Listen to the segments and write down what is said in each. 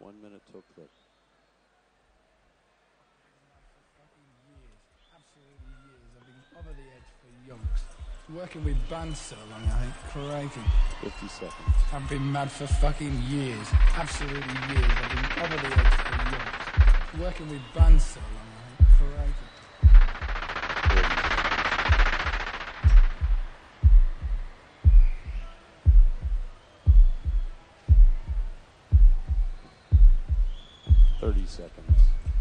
1 minute till clip. Absolutely years. I've been over the edge for yonks. Working with bands so long, I think. Crikey. 50 seconds. I've been mad for fucking years. Absolutely years. I've been over the edge for yonks. Working with bands so long, I think. Crikey. 30 seconds.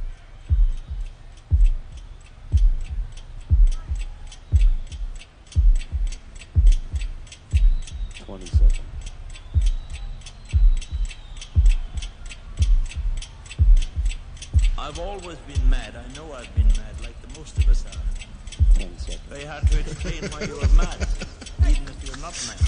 20 seconds. I've always been mad. I know I've been mad, like the most of us are. 10 seconds. Very hard to explain why you are mad, even if you're not mad.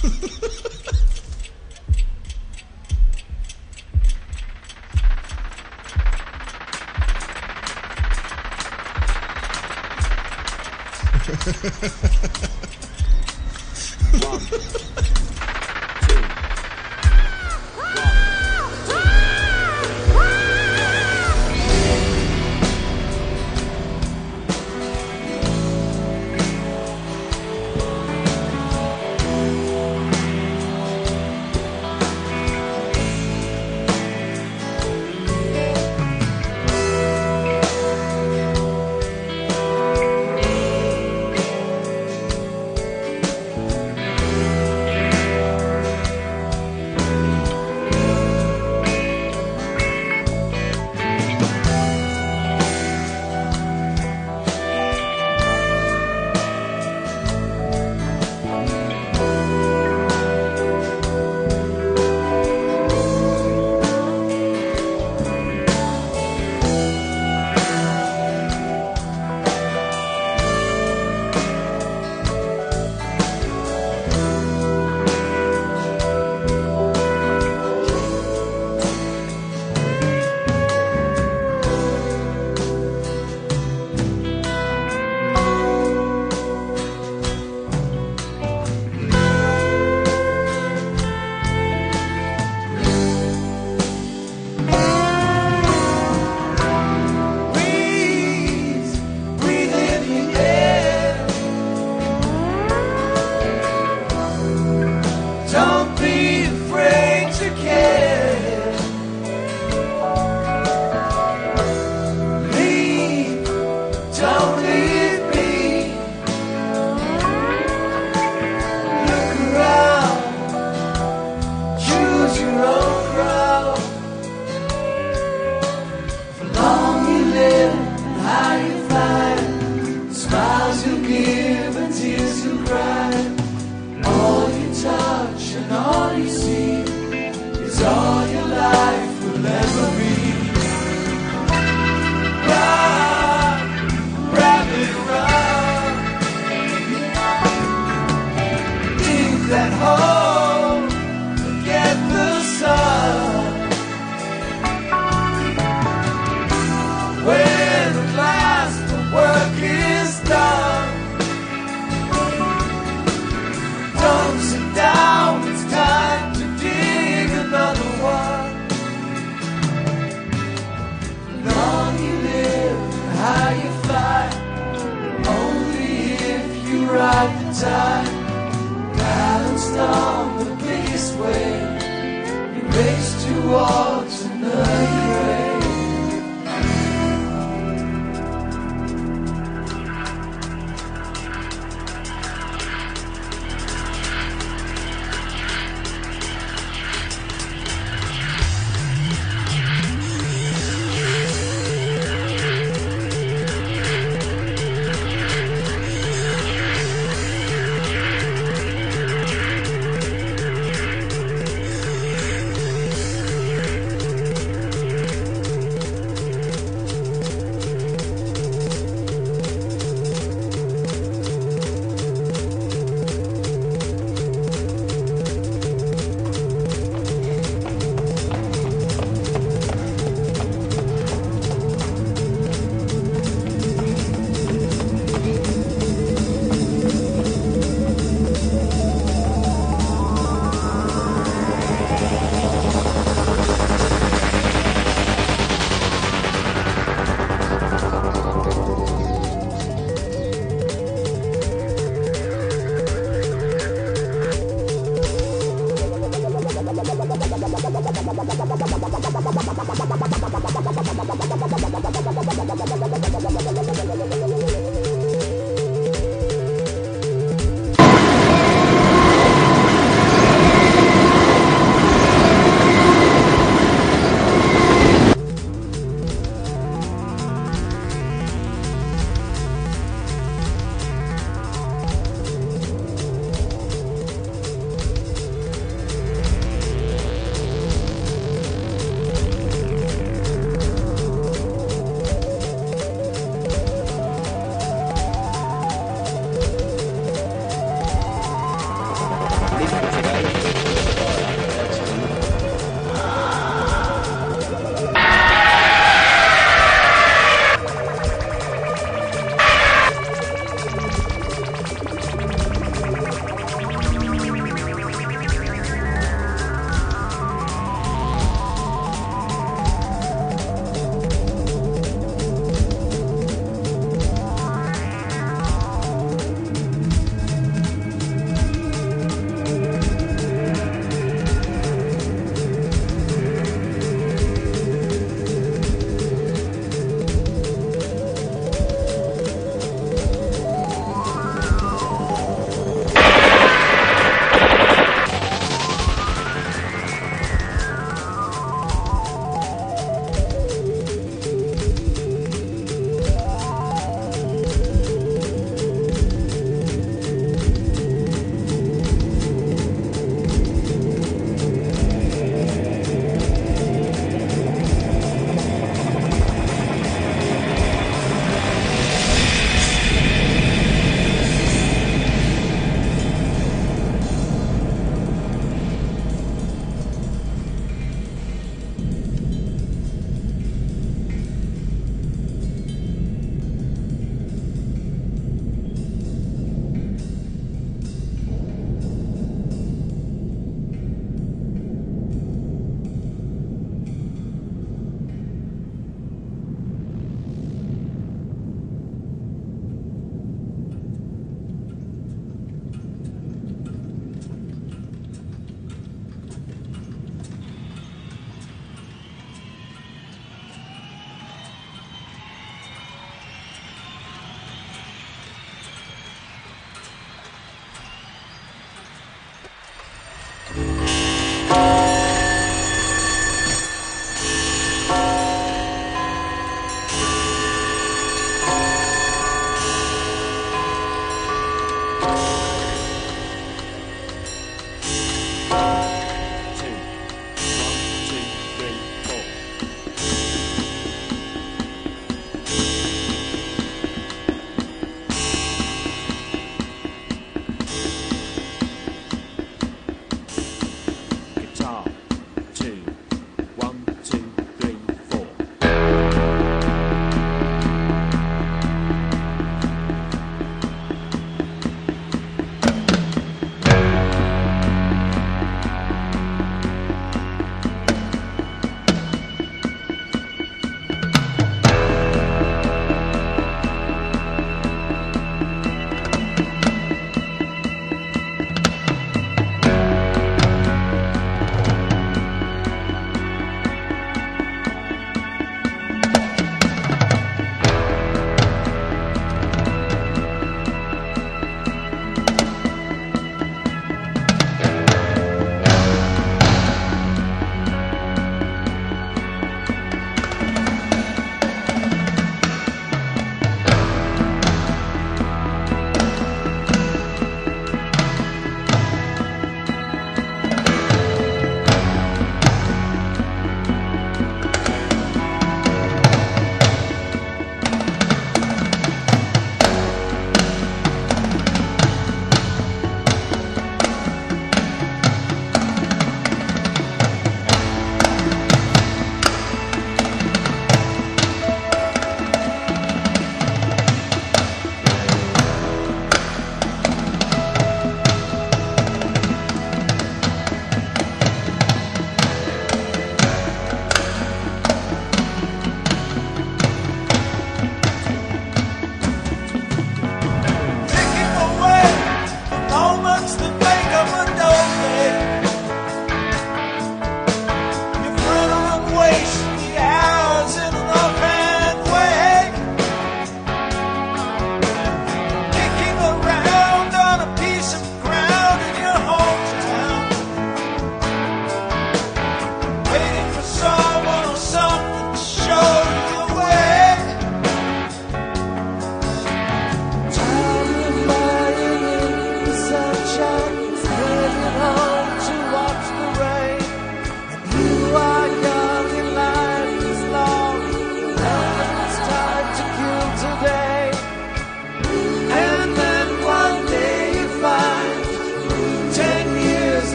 One, two.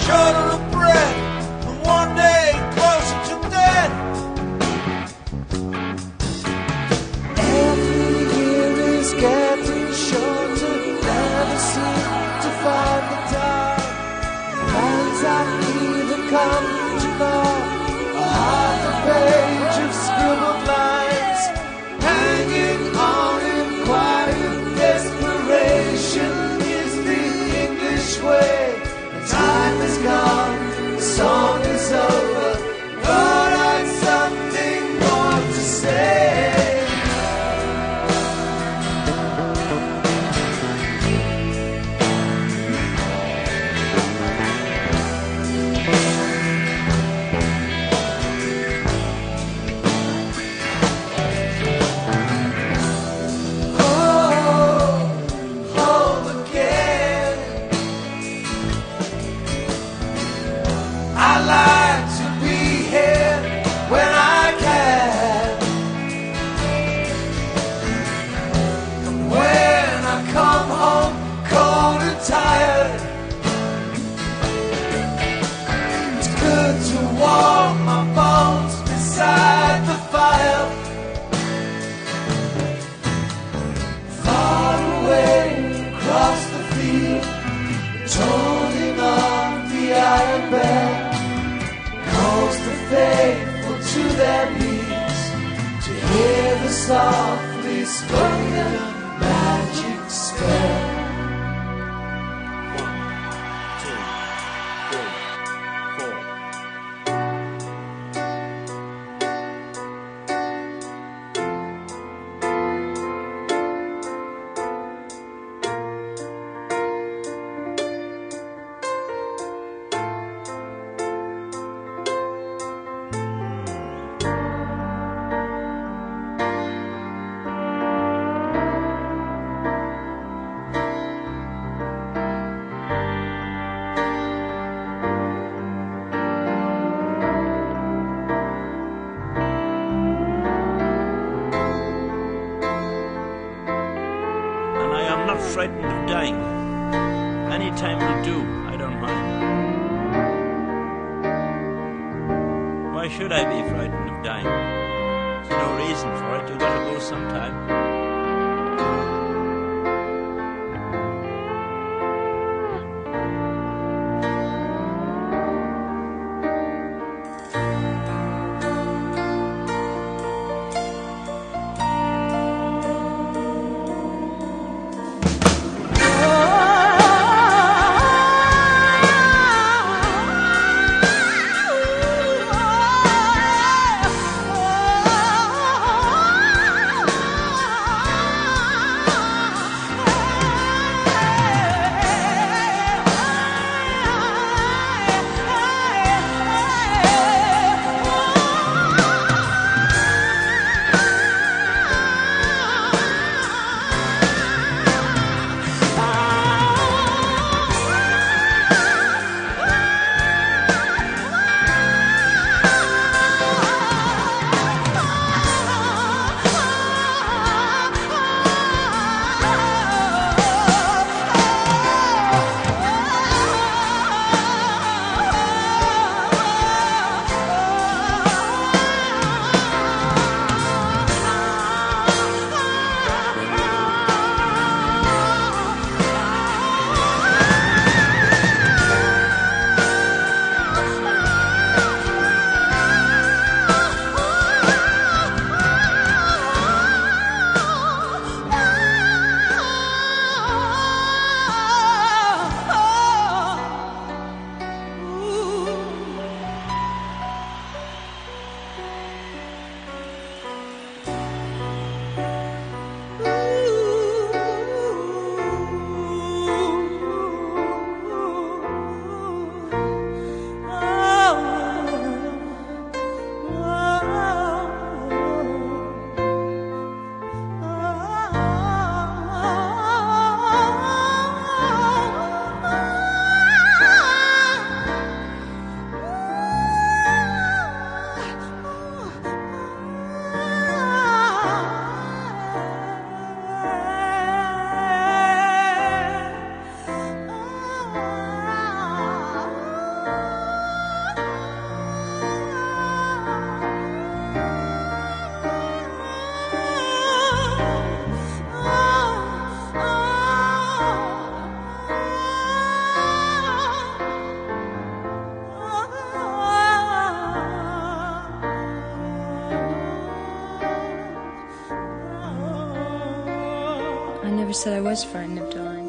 shorter of breath, and one day closer to death. Every year is getting shorter, never seem to find the time. Plans I've even come to know, a half a page of scribbled lines, hanging on in quiet desperation is the English way. The time is gone, the song is over, but I've something more to say. Softly spoken magic spell. 4. I'm not frightened of dying. Any time will do, I don't mind. Why should I be frightened of dying? There's no reason for it, you've got to go sometime. never said I was frightened of dying.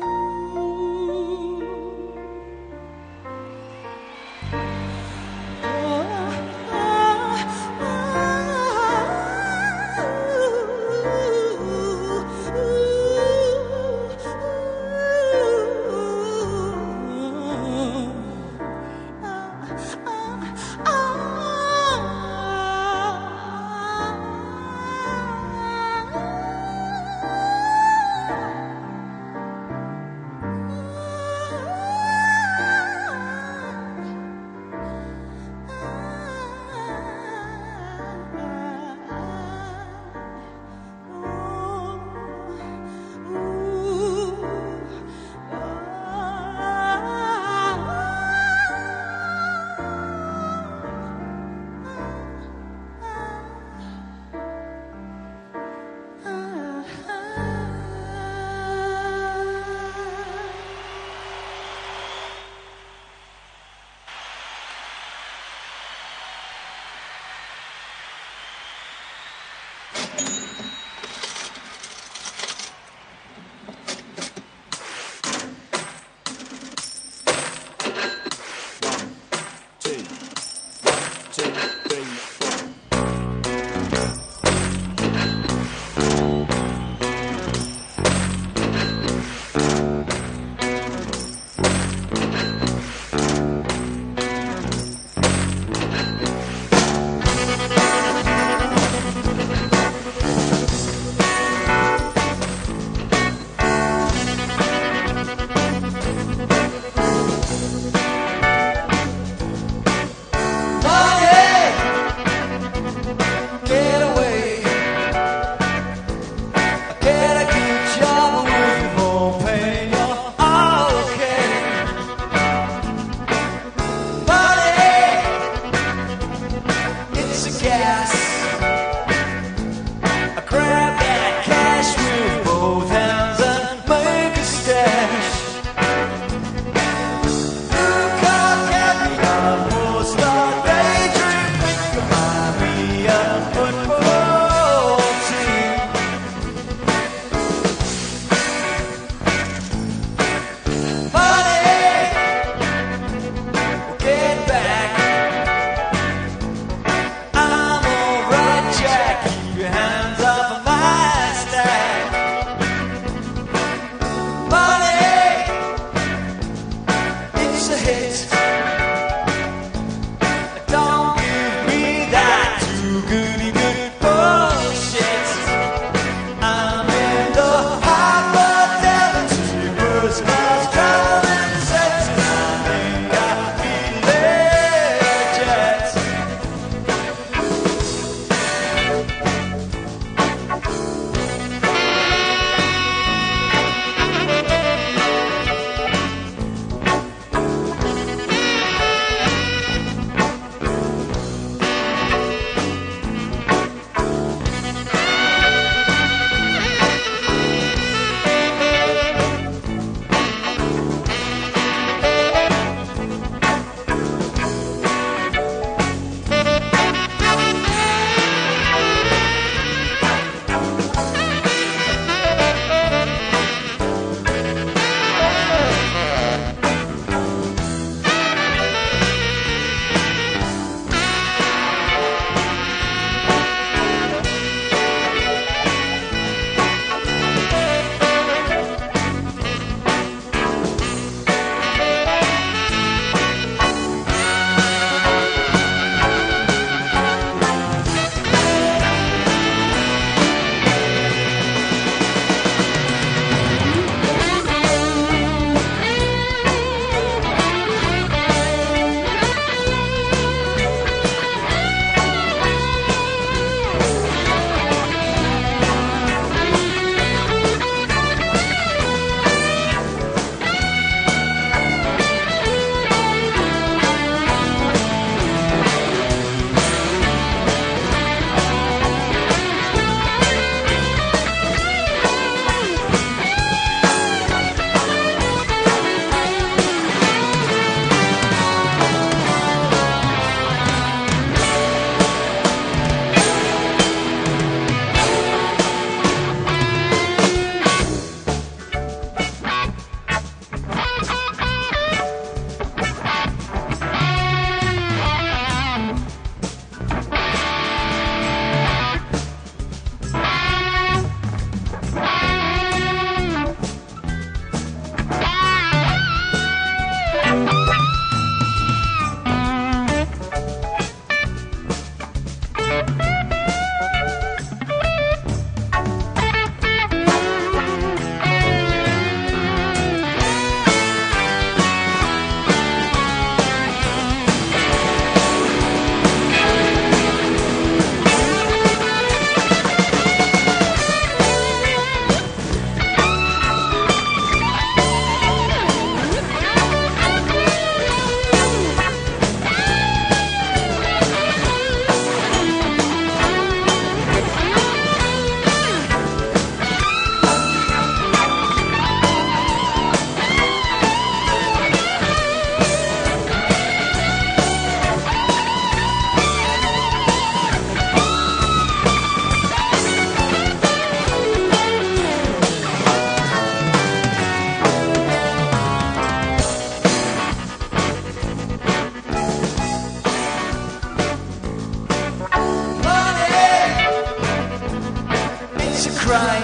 right.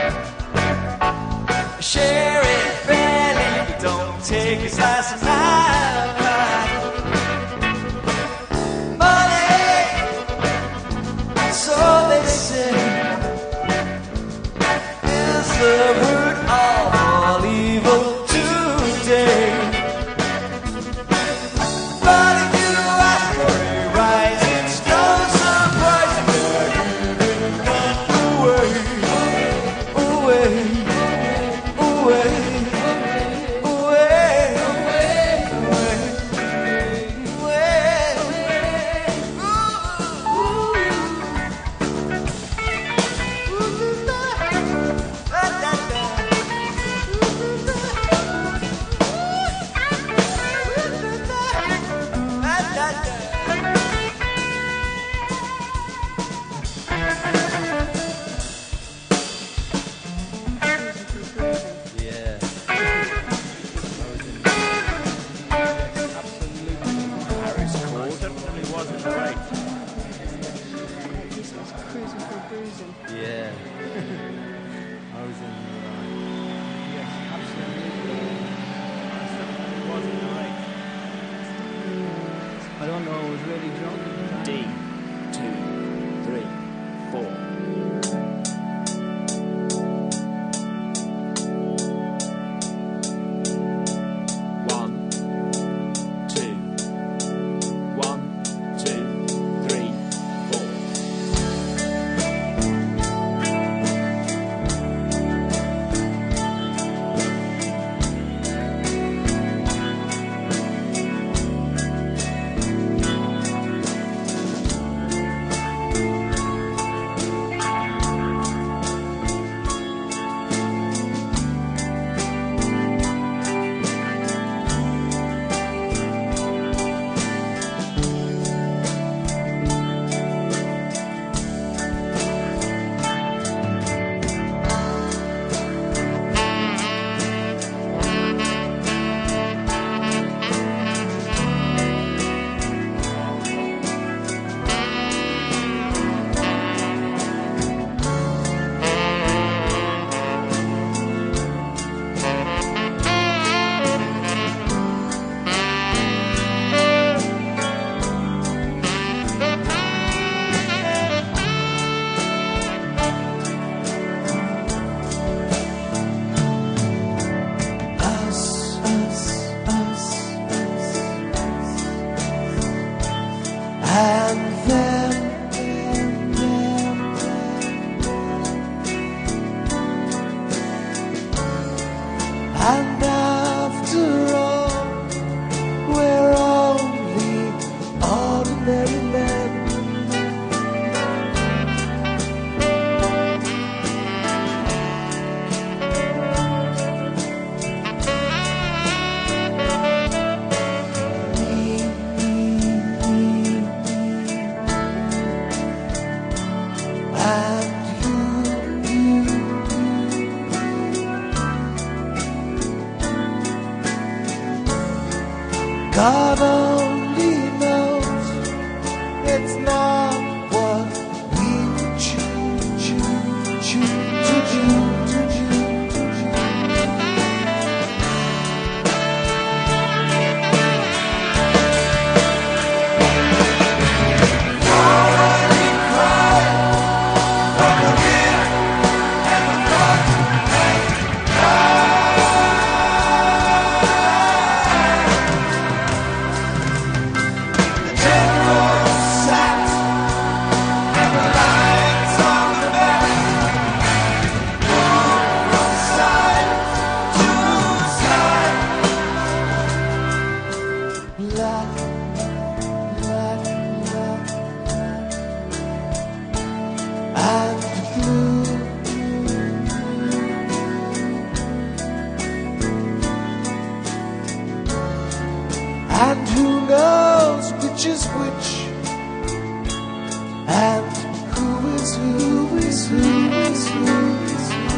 Share it fairly, but don't take a slice of my pie. Money, so they say, is the root of all evil today. But if you ask for a rising stone, surprisingly, away, away, away, away, Certainly wasn't right. This was cruising for bruising. Yeah. I was in the right. Yes, absolutely. I certainly wasn't right. I don't know, I was really drunk at the time. D, 2, 3, 4. And then, and after all, we're only ordinary men. God only knows it's not what we would choose to do. And who knows which is which, and who is who is who is who is who.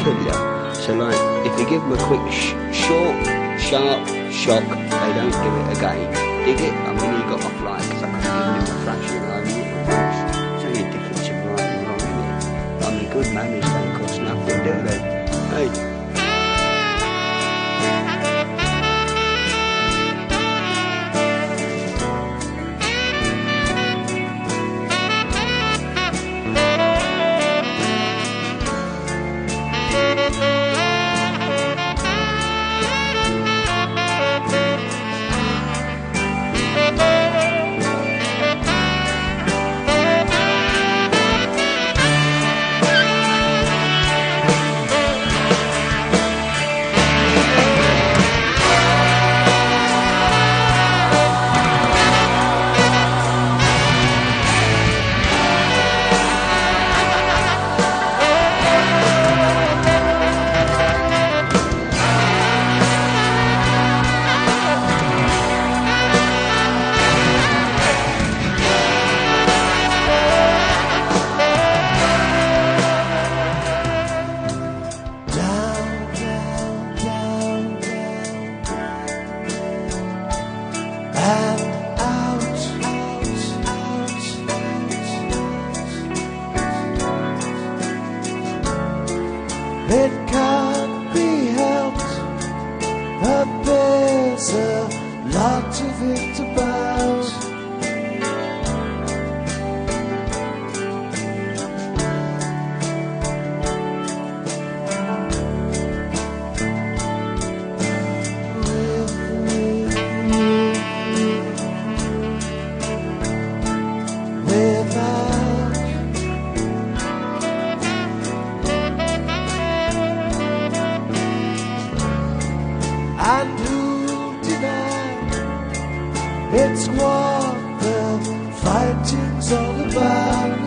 of you. So like, if you give them a quick, short, sharp shock, they don't do it again. Dig it? I mean, he got off like, because I could have given him a fraction of a minute. It's only a difference of right and wrong, isn't it? I mean, good manners don't cost nothing, do they? Hey. It can't be helped, but there's a lot of it about. And who'll deny it's what the fighting's all about?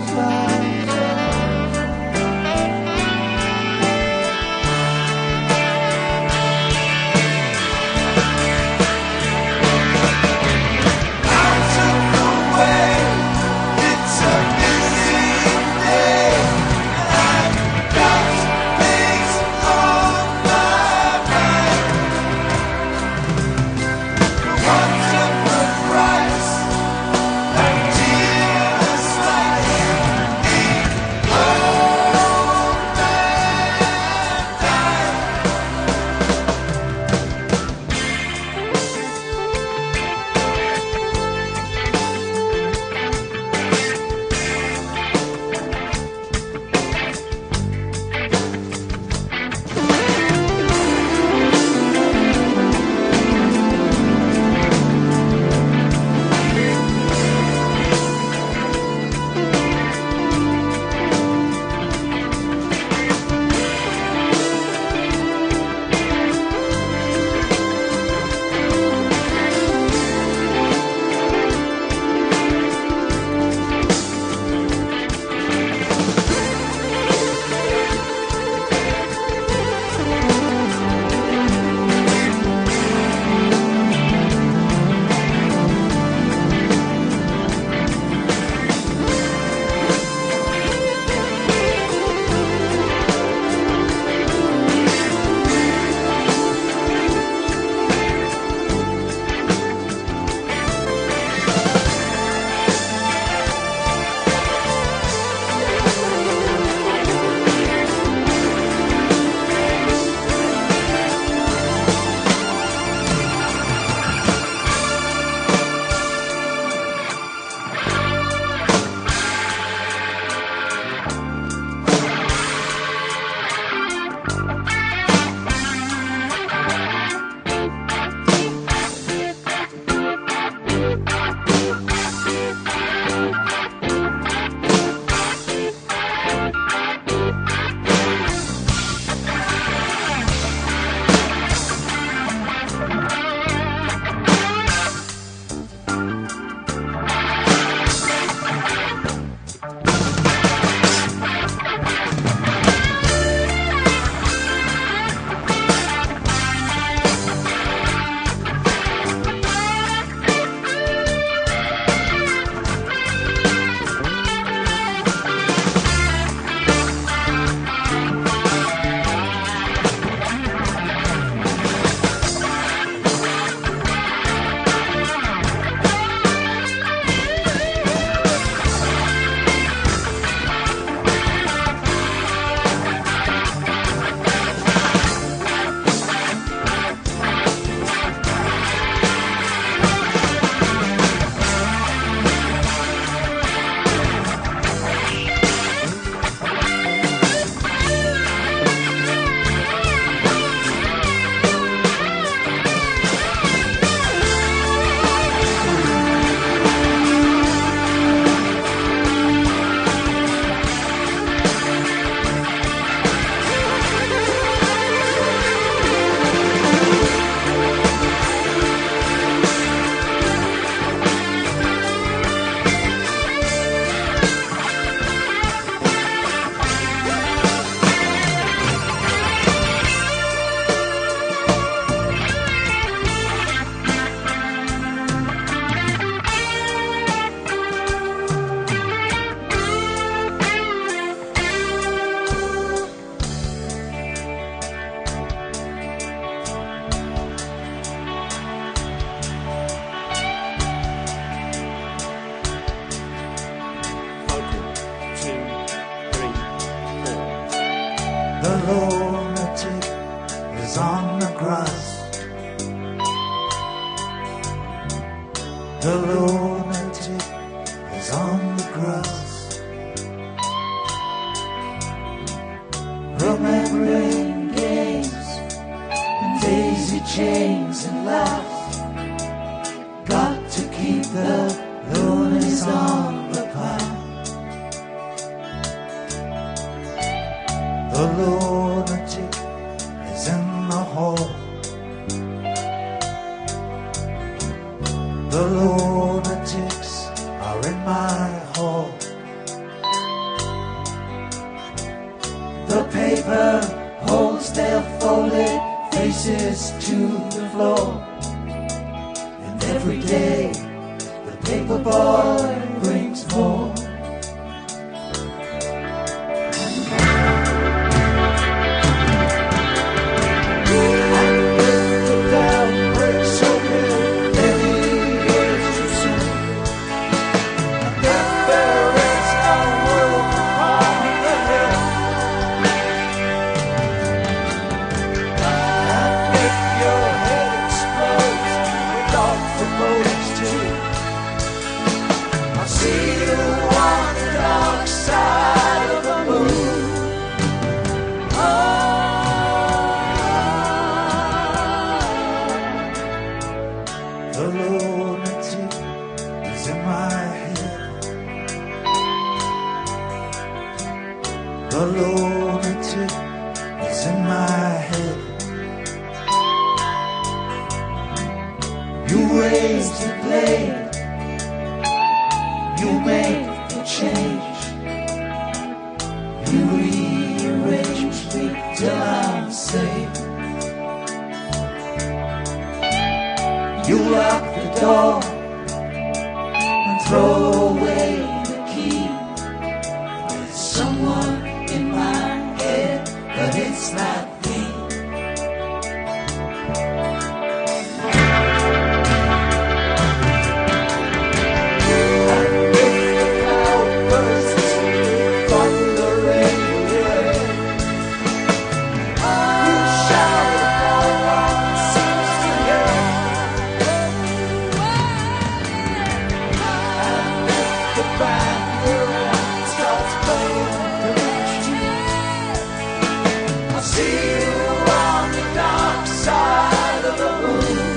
The lunatic is on the grass. The lunatic is on the grass. Remembering games and daisy chains and laughs. Got to keep the loonies on the path. The lunatic is in the hall. The lunatics are in my hall. The paper holds their folded faces to the floor. And every day the paper boy brings more. The lunatic is in my head. The lunatic is in my head. You raise the blade, you make the change, you rearrange me till I'm safe. You lock the door and throw away the key. There's someone in my head, but it's not me. And if the cloud bursts, thunder in your head, you shout about what seems to hear. The band starts playing against you. I see you on the dark side of the moon.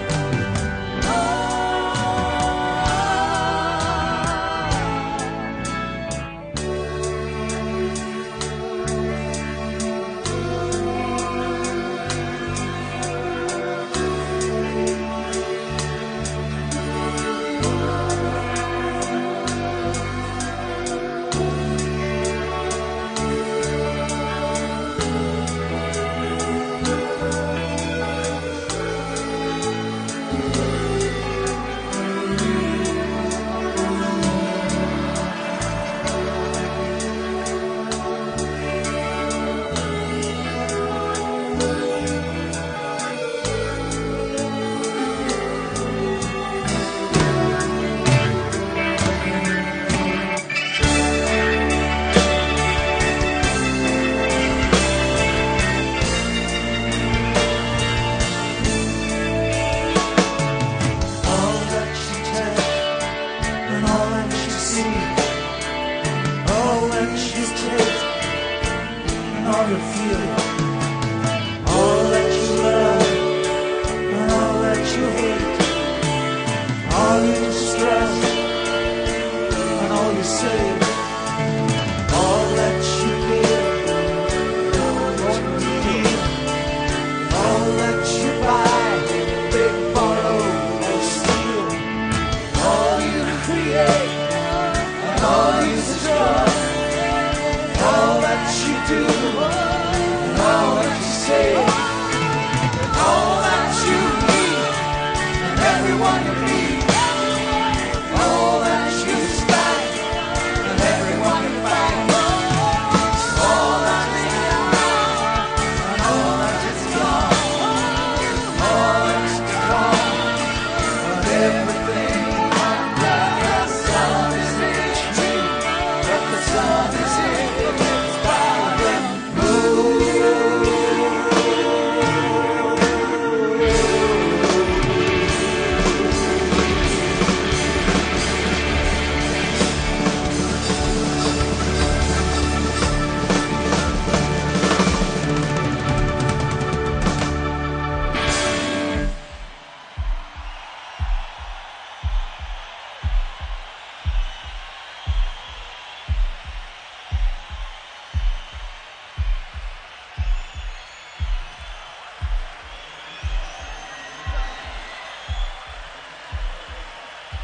All you feel, all that you love, and all that you hate, all you distrust, and all you say, all that you give, what you give, all that you buy, big, borrow, or steal, all you create, and all you destroy, all that you do.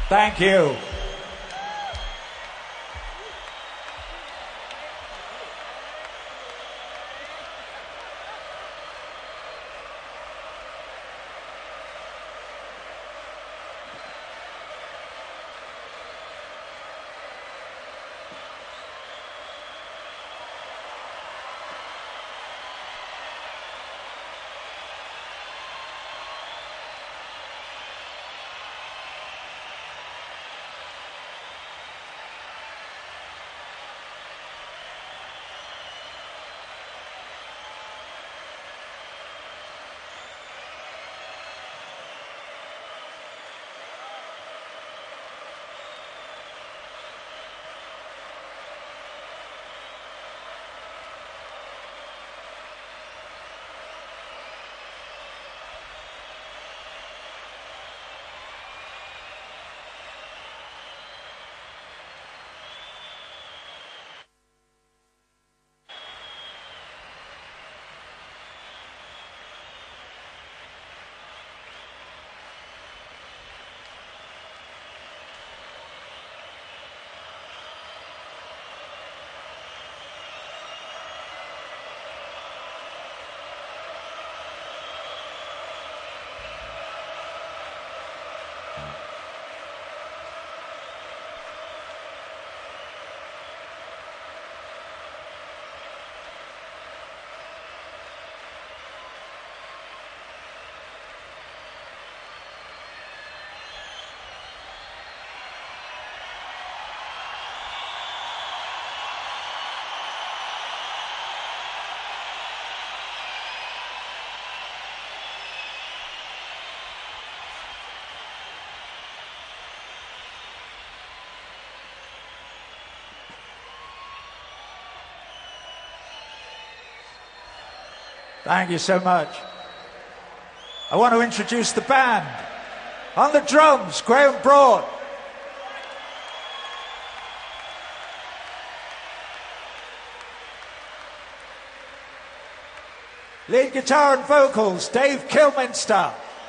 Thank you. Thank you so much. I want to introduce the band. On the drums, Graham Broad. Lead guitar and vocals, Dave Kilminster.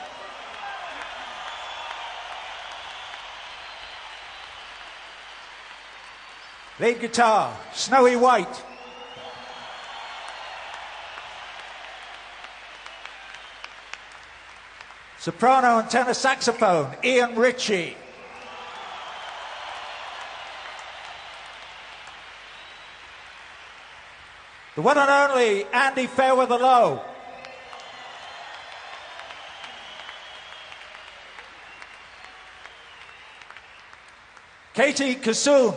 Lead guitar, Snowy White. Soprano and tenor saxophone, Ian Ritchie. The one and only Andy Fairweather Lowe. Katie Kassoon.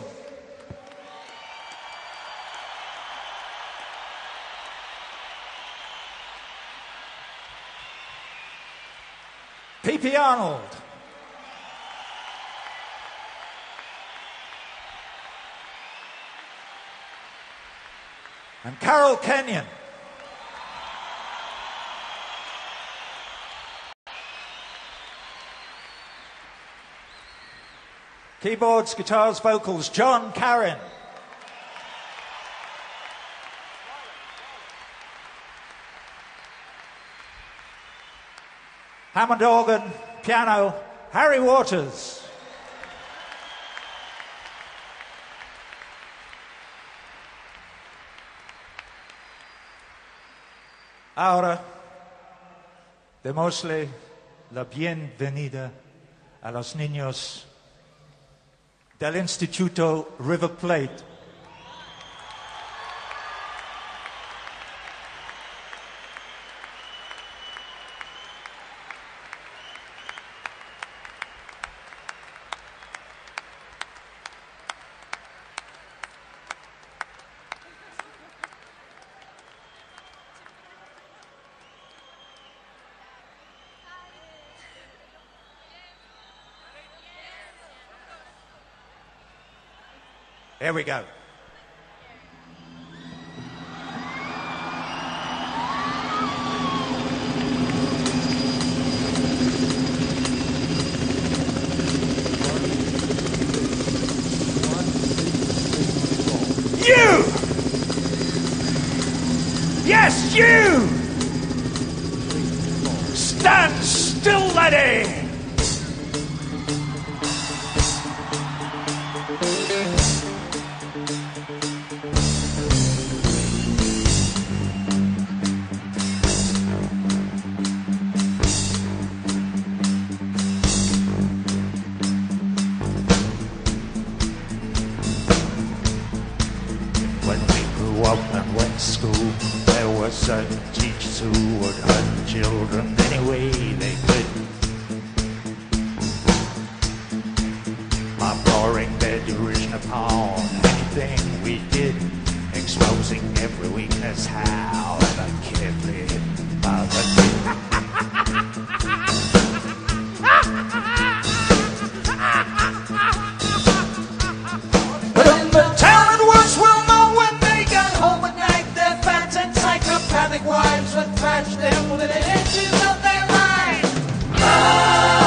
P.P. Arnold. And Carol Kenyon. Keyboards, guitars, vocals, John Caron. Hammond organ, piano, Harry Waters. Ahora, démosle la bienvenida a los niños del Instituto River Plate. There we go. You! Yes, you! Stand still, laddie! When we grew up and went to school, there were certain teachers who would hurt the children any way they could. By pouring their derision upon anything we did, exposing every weakness, however carefully hidden by the But in the town it was well known when they got home at night, their fat and psychopathic wives would thrash them with the edges of their mind.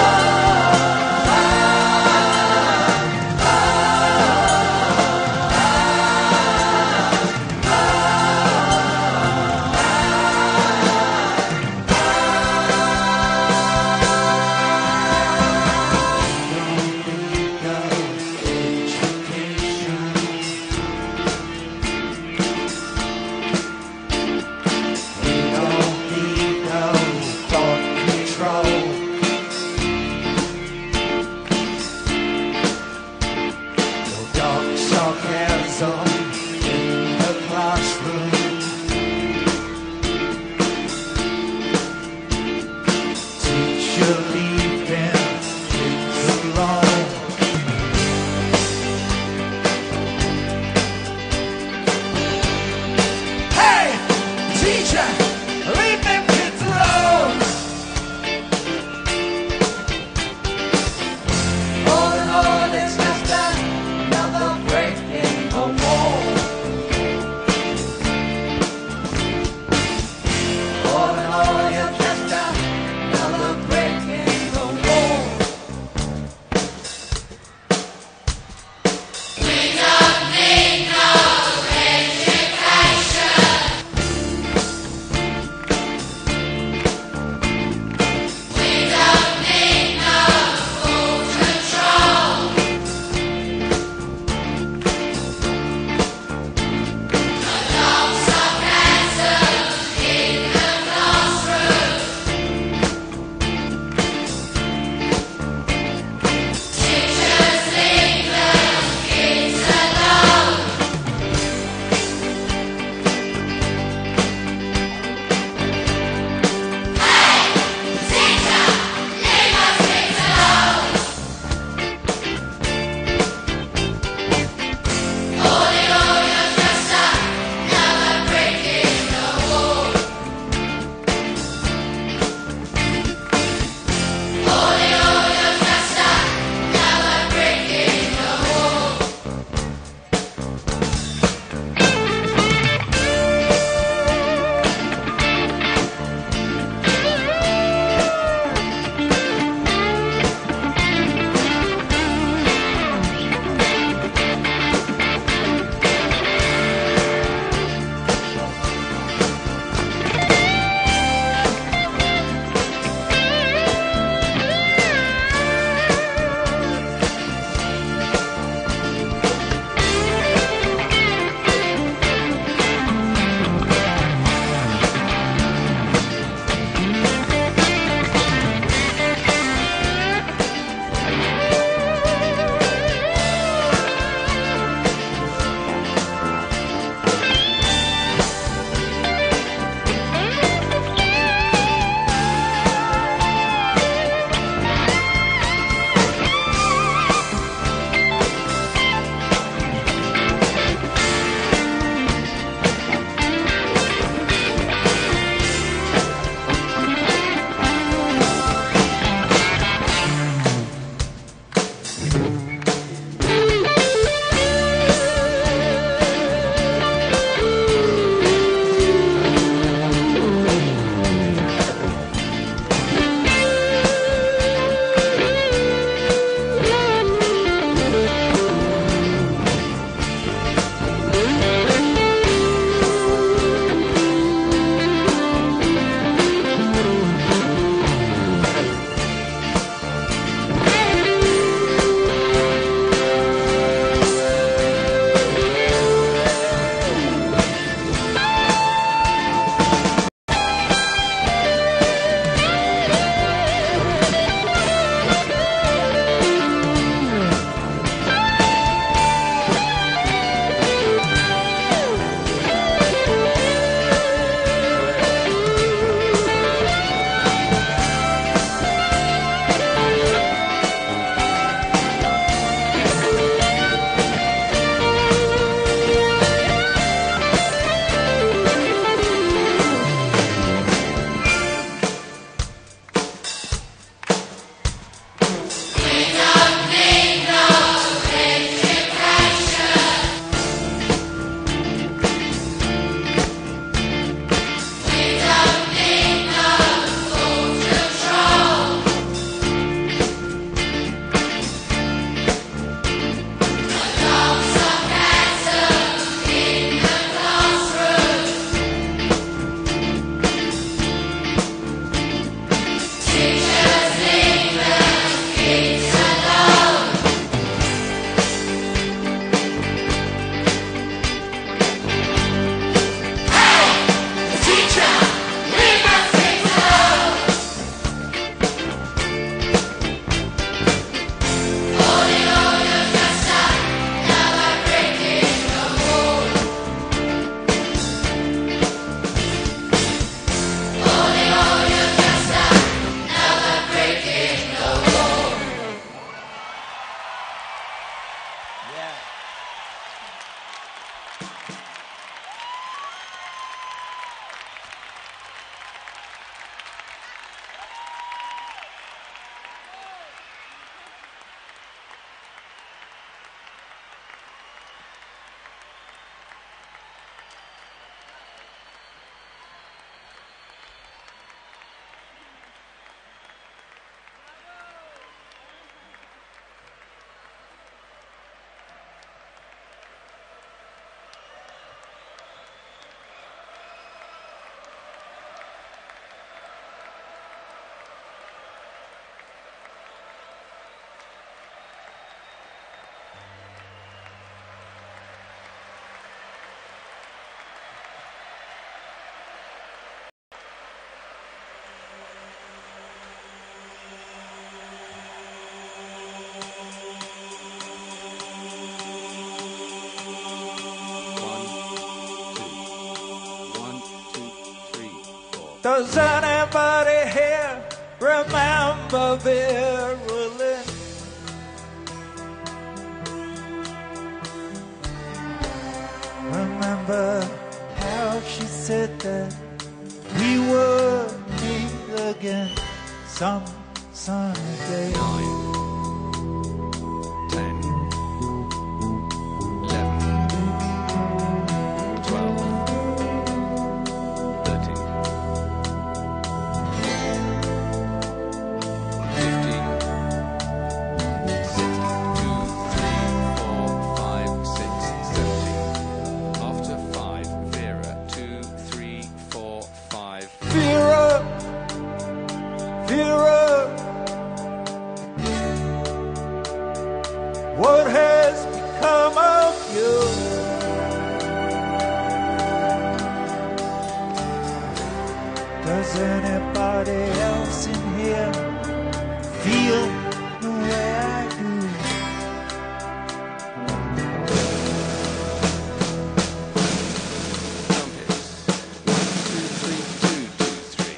In the classroom, teacher leaving kids alone. Hey, teacher, leave them kids alone. All in all, it's just another break in the wall. Does anybody here remember Vera Lynn? Remember how she said that we would meet again some sunny day? 9, 10, 11, 12, 13, 15, 16, 2, 3, 4, 5, 6, 17. After 5, Vera, 2, 3, 4, 5. Vera, Vera, what has become of you? Does anybody else in here feel the way I do? Trumpets. 1, 2, 3, 2, 2, 3.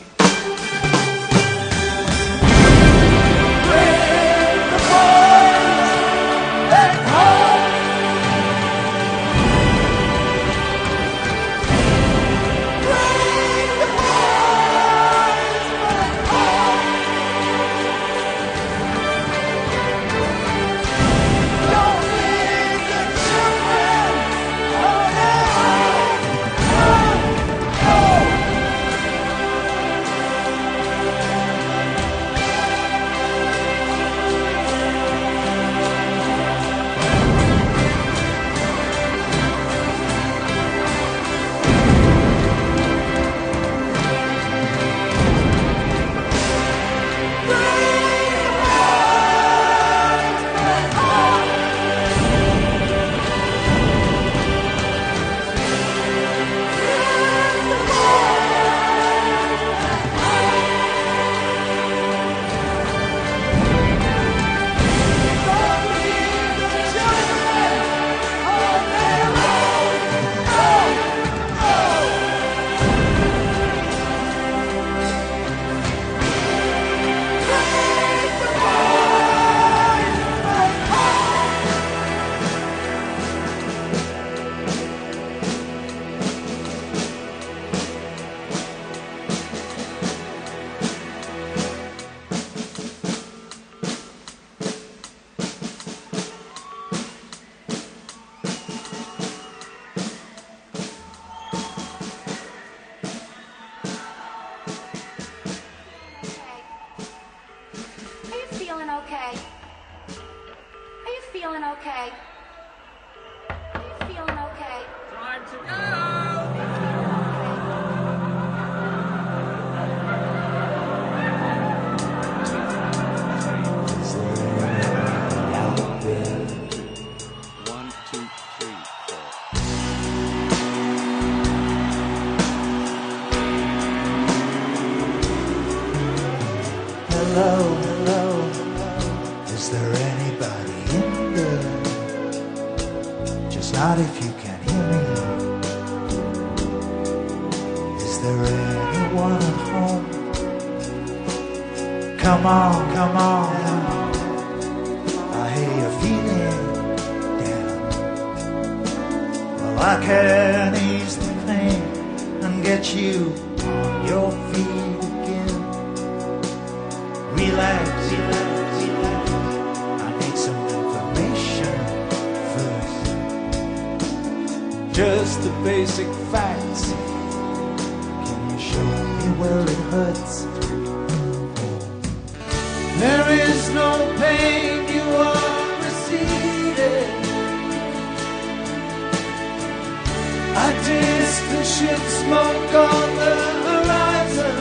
Are you feeling okay? Are you feeling okay? Are you feeling okay? Time to go! One, two, three, four. Hello, hello, is there anybody in there? Just not if you can hear me. Is there anyone at home? Come on, come on, I hear you're feeling down. Well, I can ease the pain and get you on your feet again. Relax, relax, relax. I need some information first. Just the basic facts. Can you show me where it hurts? There is no pain, you are receding. A distant ship smoke on the horizon.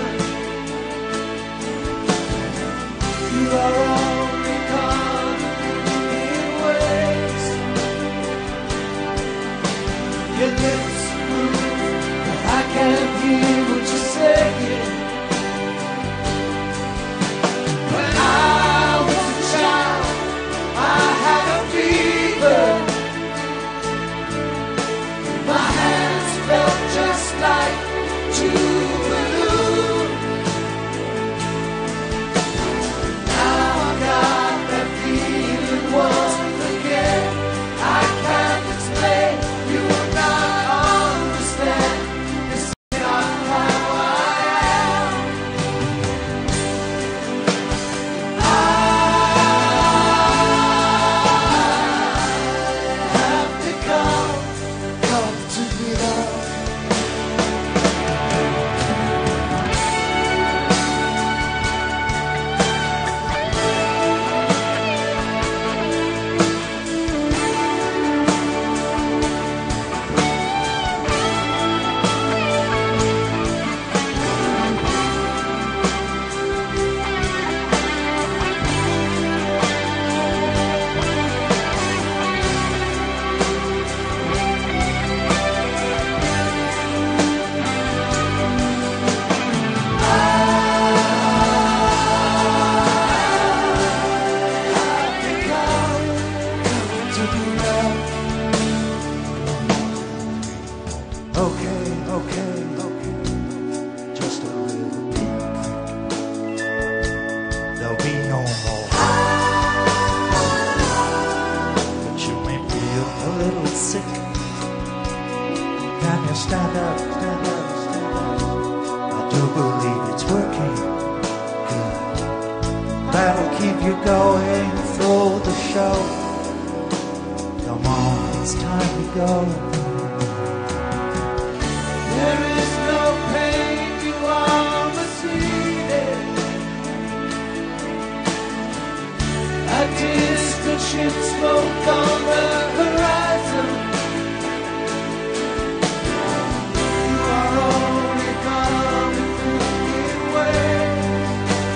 You are only gone in waves. Your lips move, but I can't hear what you're saying. When I was a child, I had a fever. My hands felt just like two balloons. Now I got that feeling once again. I can't explain, you will not understand. This is not how I am. I have become comfortable. Okay, okay, okay. Just a little bit. There'll be no more. But you may feel a little sick. Can you stand up, stand up, stand up? I do believe it's working. Good. That'll keep you going through the show. Come on, it's time to go. There is no pain, you are receding. A distant ship smoke on the horizon. You are only coming through in waves.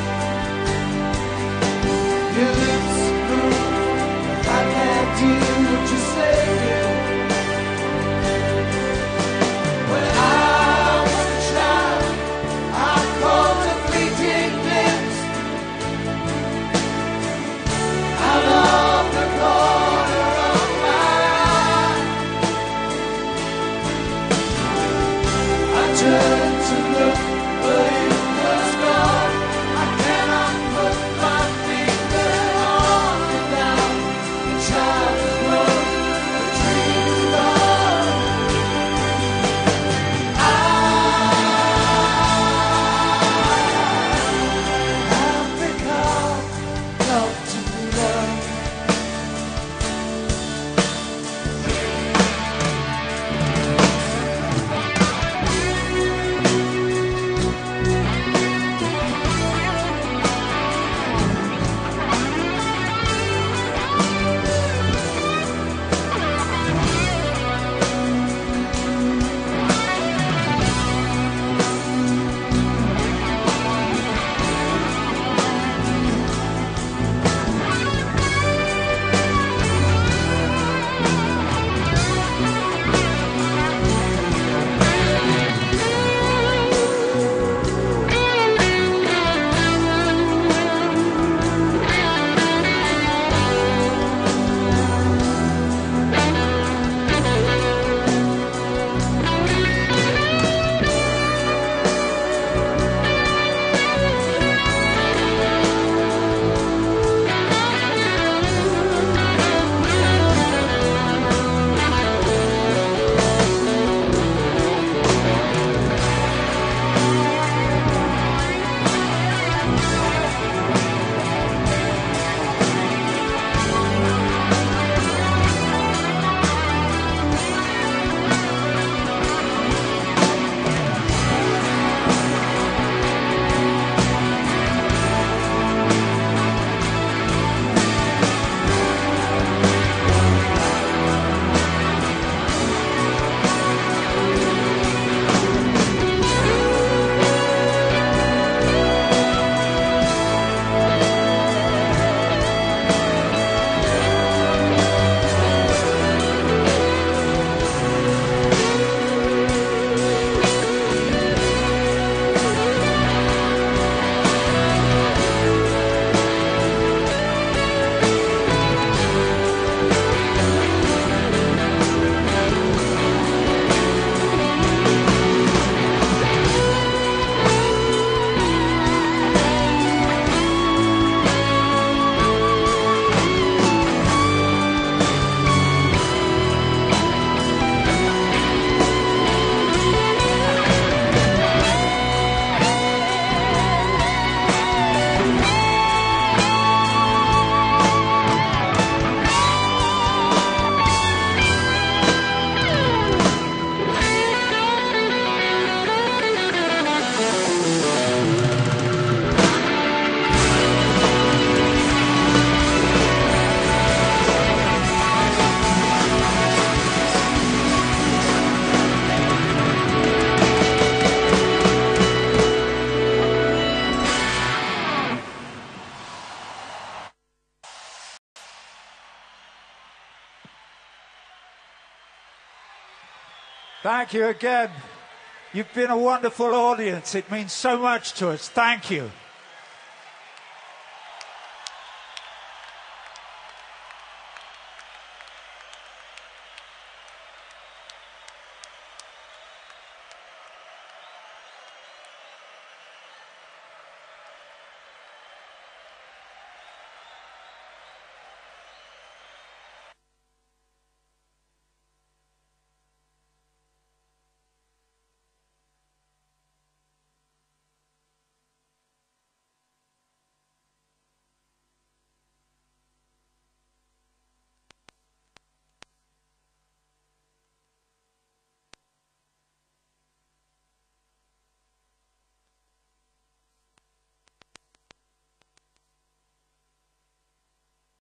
Your lips move, I can't hear what you're saying. When I was a child, I caught a fleeting glimpse out of the corner of Thank you again. You've been a wonderful audience. It means so much to us. Thank you.